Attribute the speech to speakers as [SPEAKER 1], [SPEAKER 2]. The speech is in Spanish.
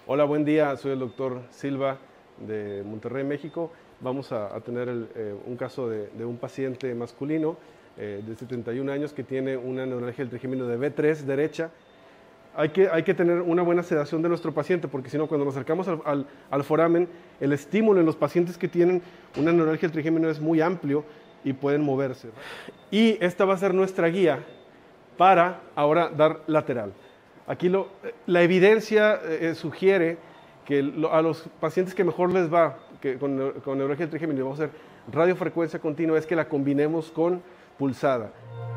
[SPEAKER 1] Hola, buen día. Soy el doctor Silva de Monterrey, México. Vamos a tener un caso de un paciente masculino de 71 años que tiene una neuralgia del trigémino de B3 derecha. Hay que tener una buena sedación de nuestro paciente porque si no, cuando nos acercamos al foramen, el estímulo en los pacientes que tienen una neuralgia del trigémino es muy amplio y pueden moverse. Y esta va a ser nuestra guía para ahora dar lateral. Aquí la evidencia sugiere que a los pacientes que mejor les va con neuralgia del trigémino, vamos a hacer radiofrecuencia continua, es que la combinemos con pulsada.